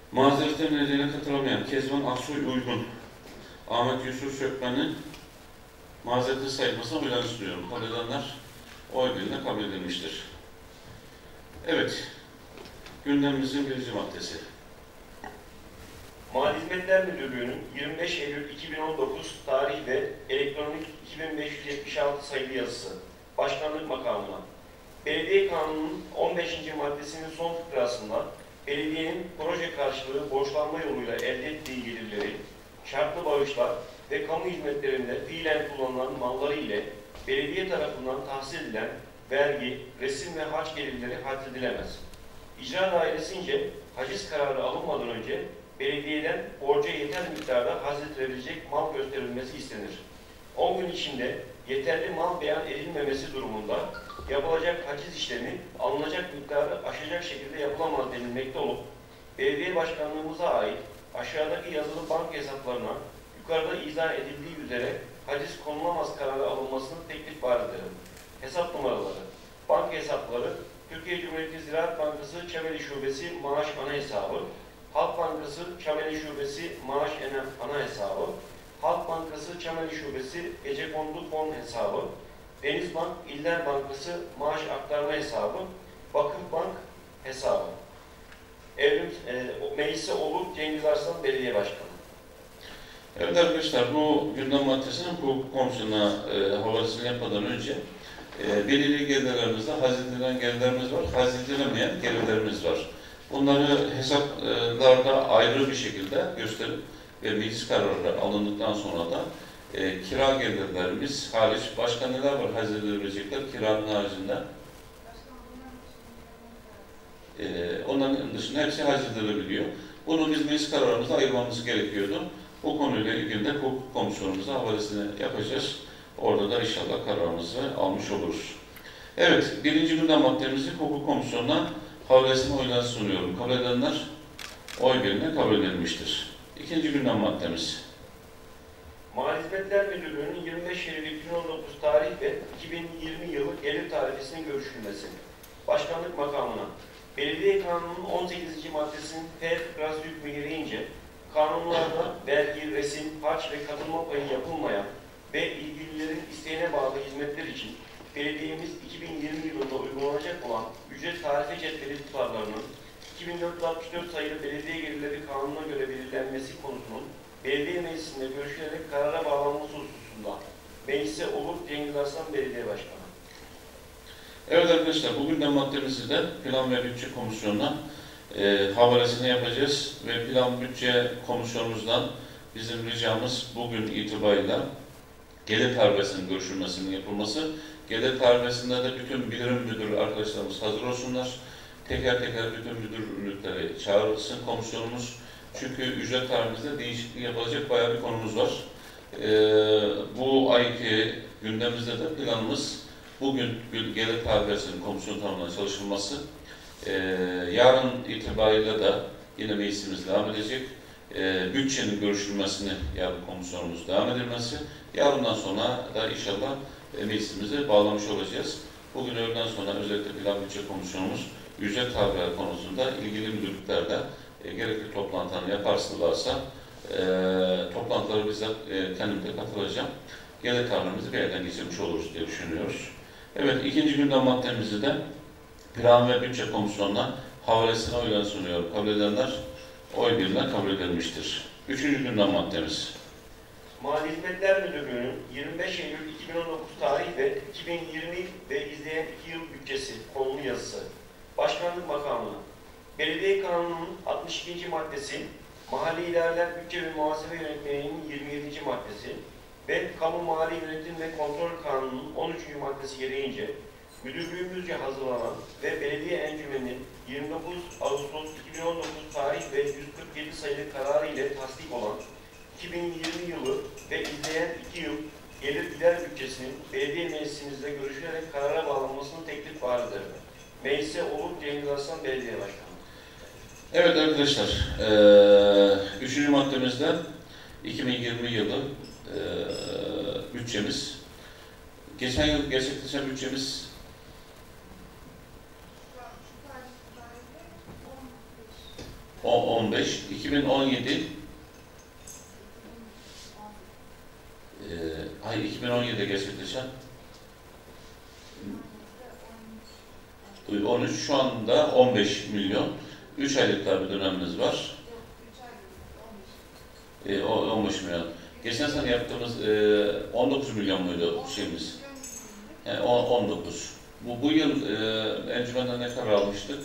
Mazereti nedeniyle katılamayan Kezban Aksoy Uygun, Ahmet Yusuf Sökmen'in mazereti sayılmasına oylarını sunuyorum. Kabul edenler oy birliğine kabul edilmiştir. Evet, gündemimizin birinci maddesi. Mali Hizmetler Müdürlüğü'nün 25 Eylül 2019 tarih ve elektronik 2576 sayılı yazısı Başkanlık Makamına Belediye Kanunu'nun 15. maddesinin son fıkrasında belediyenin proje karşılığı borçlanma yoluyla elde ettiği gelirleri, şartlı bağışlar ve kamu hizmetlerinde fiilen kullanılan malları ile belediye tarafından tahsil edilen vergi, resim ve harç gelirleri haddedilemez. İcra dairesince haciz kararı alınmadan önce belediyeden borca yeter miktarda hazredilebilecek mal gösterilmesi istenir. 10 gün içinde yeterli mal beyan edilmemesi durumunda yapılacak haciz işlemi alınacak miktarı aşacak şekilde yapılamaz denilmekte olup, belediye başkanlığımıza ait aşağıdaki yazılı banka hesaplarına yukarıda izah edildiği üzere haciz konulamaz kararı alınmasını teklif var ederim. Hesap numaraları, banka hesapları, Türkiye Cumhuriyeti Ziraat Bankası Çameli Şubesi Maaş Ana Hesabı, Halk Bankası Çameli Şubesi Maaş Ana Hesabı, Halk Bankası Çameli Şubesi Gecekondu Fon Hesabı, Denizbank İller Bankası Maaş Aktarma Hesabı, Vakıfbank Hesabı. Meclise olur Cengiz Arslan Belediye Başkanı. Evet arkadaşlar, bu gündem maddesinin hukuk komisyonuna havalesini yapmadan önce belirli gelirlerimizde hazedilen gelirlerimiz var, hazedilemeyen gelirlerimiz var. Bunları hesaplarda ayrı bir şekilde gösterip ve meclis kararı alındıktan sonra da kira gelirlerimiz hariç başka neler var hazedilebilecekler kiranın haricinde? Onların dışında hepsi hazedilebiliyor. Bunu biz meclis kararımızda ayırmamız gerekiyordu. Bu konuyla ilgili de hukuk komisyonumuza havalesini yapacağız. Orada da inşallah kararımızı almış oluruz. Evet, birinci gündem maddemizi hukuk komisyonuna havalesini oylarına sunuyorum. Kabul edenler oy birliğine kabul edilmiştir. İkinci gündem maddemiz. Mali Hizmetler Müdürlüğü'nün 25 Eylül 2019 tarih ve 2020 yılı gelir tarifesinin görüşülmesi. Başkanlık makamına Belediye Kanunu'nun 18. maddesinin F fıkrası hükmü gereğince kanunlarda vergi, resim, harç ve katılma payı yapılmayan ve ilgililerin isteğine bağlı hizmetler için belediyemiz 2020 yılında uygulanacak olan ücret tarife cetveli tutarlarının 2464 sayılı belediye gelirleri kanununa göre belirlenmesi konusunun belediye meclisinde görüşülerek karara bağlanması hususunda meclise olur Cengiz Arslan Belediye Başkanı. Evet arkadaşlar, bugün de maddemizi de Plan ve Bütçe Komisyonu'na havalesini yapacağız ve Plan Bütçe Komisyonumuzdan bizim ricamız bugün itibariyle gelir tarifesinin görüşülmesinin yapılması. Gelir tarifesinde de bütün birim müdür arkadaşlarımız hazır olsunlar. Teker teker bütün müdürlükleri çağrılsın komisyonumuz. Çünkü ücret tarifemizde değişiklik yapılacak bayağı bir konumuz var. Bu ayki gündemimizde de planımız bugün gelir tarifesinin komisyon tarafından çalışılması. Yarın itibariyle de yine meclisimiz devam edecek. Bütçenin görüşülmesini yarın komisyonumuz devam edilmesi. Yarından sonra da inşallah meclisimizi bağlamış olacağız. Bugün öğleden sonra özellikle Plan Bütçe Komisyonumuz ücret tarifeleri konusunda ilgili müdürlüklerde gerekli toplantılarını yaparsınlarsa toplantıları bizzat kendim de katılacağım. Gelir tarifemizi bir yerden geçirmiş oluruz diye düşünüyoruz. Evet, ikinci gündem maddemizi de Plan ve Bütçe Komisyonu'na havalesine oylarını sunuyorum. Kabul edenler oy birliğine kabul edilmiştir. Üçüncü gündem maddemiz. Mali Hizmetler Müdürlüğü'nün 25 Eylül 2019 tarih ve 2020 ve izleyen 2 yıl bütçesi konulu yazısı. Başkanlık makamına Belediye Kanunu'nun 62. maddesi, Mahalli İdareler Bütçe ve Muhasebe Yönetmeliği'nin 27. maddesi ve Kamu Mali Yönetim ve Kontrol Kanunu'nun 13. maddesi gereğince müdürlüğümüzce hazırlanan ve Belediye Encümeni'nin 29 Ağustos 2019 tarih ve 147 sayılı kararı ile tasdik olan 2020 yılı ve izleyen 2 yıl gelir gider bütçesinin belediye meclisimizde görüşülerek karara bağlanmasını teklif var ederim. Meclise olur Cengiz Arslan Belediye Başkanı. Evet arkadaşlar, üçüncü maddemizde 2020 yılı bütçemiz, geçen yıl gerçekleşen bütçemiz 15 15, 2017 2017'de gerçekleşen 13, şu anda 15 milyon. 3 aylık bir dönemimiz var. 15 milyon. Geçen sene yaptığımız 19 milyon muydu şeyimiz? Yani 19. Bu yıl encümenden ne kadar almıştık?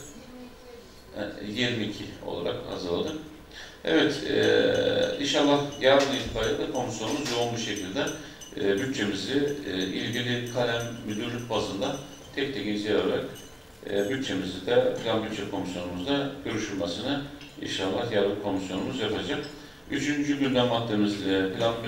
22 olarak azaldı. Evet, inşallah yarın itibariyle komisyonumuz yoğun bir şekilde bütçemizi ilgili kalem müdürlük bazında tek tek incelenerek bütçemizi de plan bütçe komisyonumuzda görüşülmesini inşallah yarın komisyonumuz yapacak. Üçüncü gündem maddemizde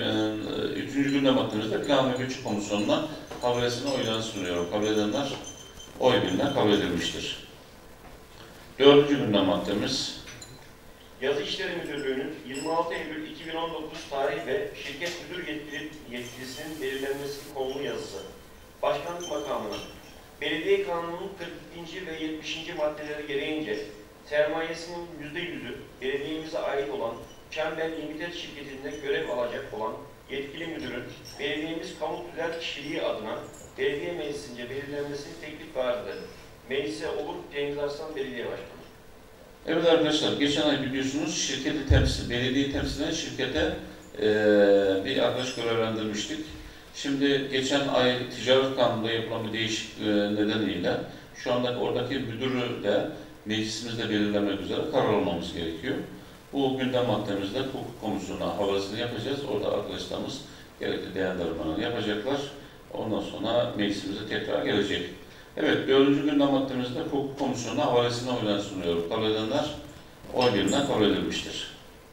plan ve bütçe komisyonuna havalesine oylarını sunuyorum. Kabul edenler oy birliğiyle kabul edilmiştir. Dördüncü gündem maddemiz Yazı İşleri Müdürlüğü'nün 26 Eylül 2019 tarih ve şirket müdür yetkilisinin belirlenmesi konulu yazısı. Başkanlık makamına Belediye Kanunu'nun 42. ve 70. maddeleri gereğince sermayesinin %100'ü belediyemize ait olan Çember Limited şirketinde görev alacak olan yetkili müdürün belediyemiz kamu tüzel kişiliği adına belediye meclisince belirlenmesini teklif arz eder. Meclise olur Cengiz Arslan Belediye Başkanı. Evet arkadaşlar, geçen ay biliyorsunuz belediye temsilen şirkete bir arkadaş görevlendirmiştik. Şimdi geçen ay Ticaret Kanunu'nda yapılan bir değişiklik nedeniyle şu andaki oradaki müdürü de meclisimizde belirlemek üzere karar almamız gerekiyor. Bu gündem maddemizde hukuk komisyonuna havalesini yapacağız. Orada arkadaşlarımız gerekli değerlendirmelerini yapacaklar. Ondan sonra meclisimize tekrar gelecek. Evet, 4. gündem maddemizde hukuk komisyonuna havalesine oylarını sunuyorum. Kabul edenler oy birliğiyle kabul edilmiştir.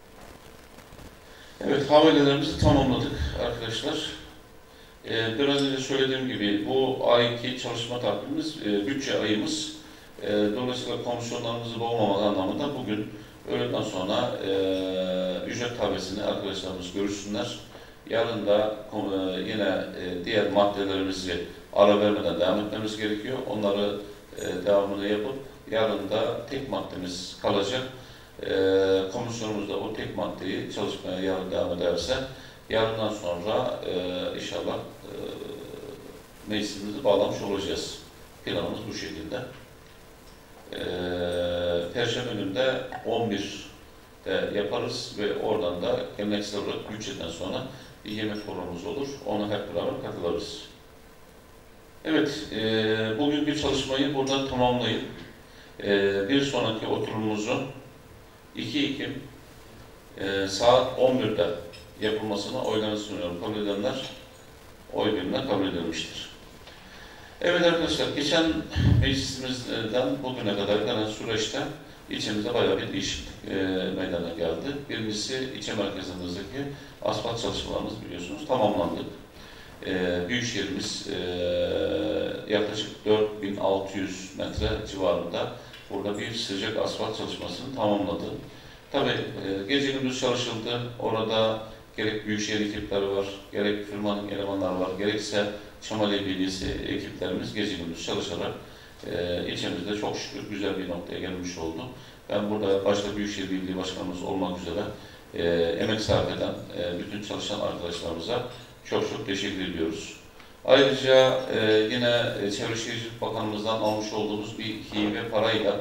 Evet, havalelerimizi tamamladık arkadaşlar. Biraz önce söylediğim gibi bu ayki çalışma takvimimiz, bütçe ayımız. Dolayısıyla komisyonlarımızı boğmamak anlamında bugün öğleden sonra ücret tabesini arkadaşlarımız görüşsünler. Yarın da yine diğer maddelerimizi ara vermeden devam etmemiz gerekiyor. Onları devamını yapıp yarın da tek maddemiz kalacak. Komisyonumuz da o tek maddeyi çalışmaya yarın devam ederse yarından sonra inşallah meclisimizi bağlamış olacağız. Planımız bu şekilde. Perşembe günü 11'de yaparız ve oradan da geleneksel olarak bütçeden sonra bir yemek programımız olur. Ona hep beraber katılırız. Evet, bugünkü çalışmayı burada tamamlayıp bir sonraki oturumumuzu 2 Ekim saat 11'de yapılmasına oylarını sunuyorum. Kabul edenler oy birliğiyle kabul edilmiştir. Evet arkadaşlar, geçen meclisimizden bugüne kadar gelen süreçte ilçemizde bayağı bir değişiklik meydana geldi. Birincisi ilçe merkezimizdeki asfalt çalışmalarımız biliyorsunuz tamamlandı. Büyükşehirimiz yaklaşık 4600 metre civarında burada bir sıcak asfalt çalışmasını tamamladı. Tabii gece gündüz çalışıldı. Orada gerek Büyükşehir ekipleri var, gerek firmanın elemanları var, gerekse Çamali Belediyesi ekiplerimiz gece gündüz çalışarak ilçemizde çok şükür güzel bir noktaya gelmiş oldu. Ben burada başta Büyükşehir Belediye Başkanımız olmak üzere emek sarf eden bütün çalışan arkadaşlarımıza çok teşekkür ediyoruz. Ayrıca yine Çevre Şehircilik Bakanımızdan almış olduğumuz bir hibe parayla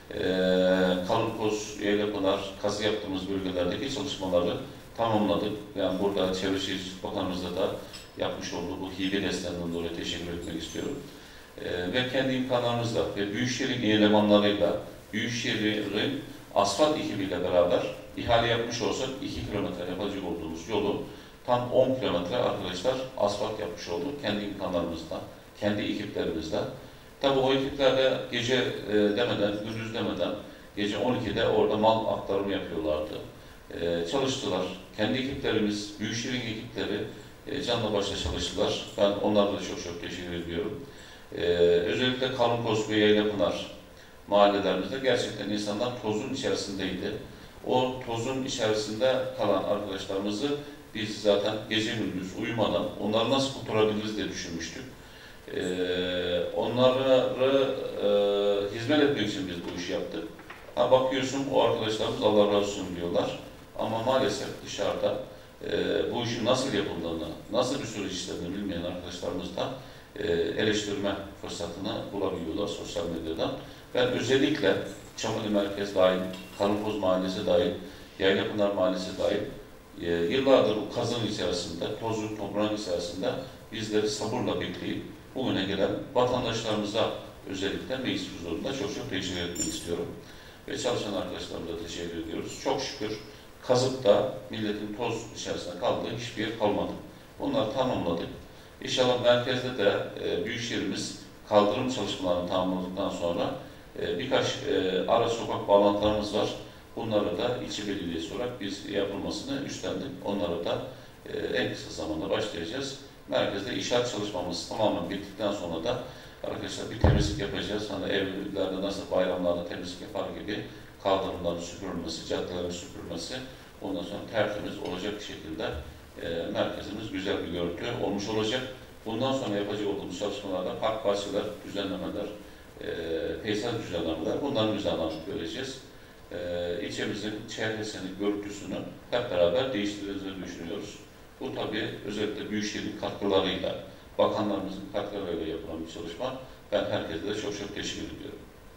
Kalınkoz, Yeylapınar, kazı yaptığımız bölgelerdeki çalışmaları tamamladık. Yani burada Çevre Şehircilik Bakanımızla da yapmış olduğu bu hibe desteğinden dolayı teşekkür etmek istiyorum. Ve kendi imkanlarımızla ve Büyükşehir'in elemanlarıyla, Büyükşehir'in asfalt ekibiyle beraber ihale yapmış olsak 2 kilometre yapacak olduğumuz yolu tam 10 kilometre arkadaşlar asfalt yapmış olduk kendi imkanlarımızla, kendi ekiplerimizle. Tabii o ekiplerde gece demeden, gündüz demeden gece 12'de orada mal aktarımı yapıyorlardı. Çalıştılar. Kendi ekiplerimiz, Büyükşehir'in ekipleri canla başla çalıştılar. Ben onlara da çok teşekkür ediyorum. Özellikle Kalınkoz ve Yeylapınar mahallelerimizde gerçekten insanlar tozun içerisindeydi. O tozun içerisinde kalan arkadaşlarımızı biz zaten gece gündüz uyumadan onları nasıl kurtarabiliriz diye düşünmüştük. Onlara hizmet etmek için biz bu işi yaptık. Ha bakıyorsun o arkadaşlarımız Allah razı olsun diyorlar. Ama maalesef dışarıda bu işin nasıl yapıldığını, nasıl bir süreç işlediğini bilmeyen arkadaşlarımız da eleştirme fırsatını bulabiliyorlar sosyal medyadan. Ben özellikle Çamlıca Merkez dahil, Karınkoz Mahallesi dahil, Yaylapınar Mahallesi dahil yıllardır o kazın içerisinde, tozun, toprağın içerisinde bizleri sabırla bekleyip bugüne gelen vatandaşlarımıza özellikle meclis huzurunda çok teşekkür etmek istiyorum. Ve çalışan arkadaşlarımıza teşekkür ediyoruz. Çok şükür kazıkta milletin toz içerisinde kaldığı hiçbir yer kalmadı. Bunları tamamladık. İnşallah merkezde de Büyükşehir'imiz kaldırım çalışmalarını tamamladıktan sonra birkaç ara sokak bağlantılarımız var. Bunları da ilçe belediyesi olarak biz yapılmasını üstlendik. Onlara da en kısa zamanda başlayacağız. Merkezde inşaat çalışmamız tamamen bittikten sonra da arkadaşlar bir temizlik yapacağız. Hani evlerde nasıl bayramlarda temizlik yapar gibi kaldırımların süpürülmesi, caddelerin süpürülmesi, ondan sonra tertemiz olacak şekilde merkezimiz güzel bir görüntü olmuş olacak. Bundan sonra yapacak olduğumuz çalışmalarda park bahçeler, düzenlemeler, peyzaj düzenlemeler, bunların düzenlerini göreceğiz. İlçemizin çevresini, görüntüsünü hep beraber değiştireceğini düşünüyoruz. Bu tabii özellikle Büyükşehir'in katkılarıyla, bakanlarımızın katkılarıyla yapılan bir çalışma. Ben herkese de çok teşekkür ediyorum.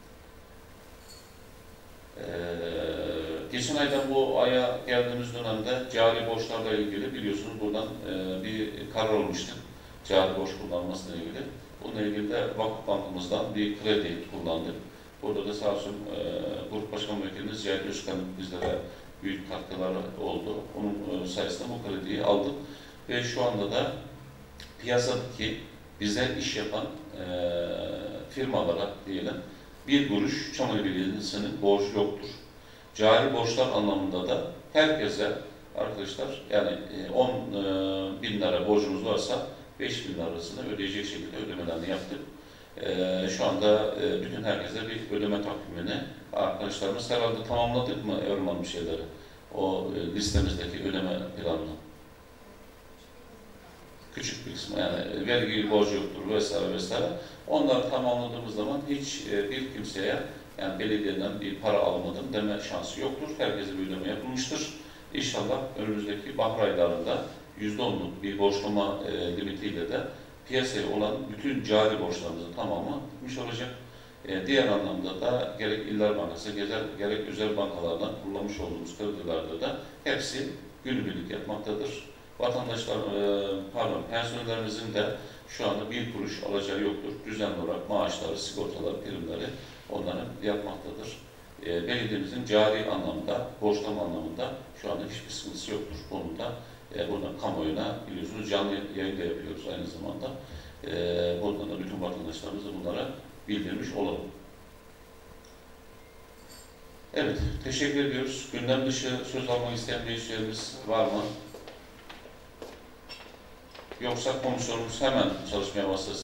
Geçen aydan bu aya geldiğimiz dönemde cari borçlarla ilgili biliyorsunuz buradan bir karar olmuştu. Cari borç kullanmasıyla ilgili. Bununla ilgili de Vakıf Bank'ımızdan bir kredi kullandık. Burada da sağ olsun Grup Başkan Vekilimiz Cahit Özkan'ın bizlere büyük katkıları oldu. Onun sayesinde bu krediyi aldık. Ve şu anda da piyasadaki bize iş yapan firmalara diyelim bir kuruş Çamlıca Belediyesi'nin borcu yoktur. Cari borçlar anlamında da herkese arkadaşlar yani 10 bin lira borcumuz varsa 5 bin lirasını ödeyecek şekilde ödemelerini yaptık. Şu anda bütün herkese bir ödeme takvimini arkadaşlarımız herhalde tamamladık mı Erman bir şeyleri? O listemizdeki ödeme planını. Küçük bir kısmı yani vergi borcu yoktur vesaire vesaire. Onları tamamladığımız zaman hiç bir kimseye yani belediyeden bir para almadım deme şansı yoktur. Herkese bir ödeme yapılmıştır. İnşallah önümüzdeki bahar aylarında %10'luk bir borçlama limitiyle de piyasaya olan bütün cari borçlarımızın tamamı bitmiş olacak. Diğer anlamda da gerek İller Bankası, gerek özel bankalardan kullanmış olduğumuz kredilerde de hepsi günübirlik yapmaktadır. Vatandaşlar, personellerimizin de şu anda bir kuruş alacağı yoktur. Düzenli olarak maaşları, sigortaları, primleri onların yapmaktadır. Belediyemizin cari anlamda, borçlama anlamında şu anda hiçbir sıkıntısı yoktur. Bunu da buradan kamuoyuna biliyorsunuz canlı yayın da yapıyoruz aynı zamanda. Buradan da bütün vatandaşlarımıza bunlara bildirmiş olalım. Evet, teşekkür ediyoruz. Gündem dışı söz almak isteyen meclislerimiz var mı? Yoksa komisyonumuz hemen çalışmaya başlasın.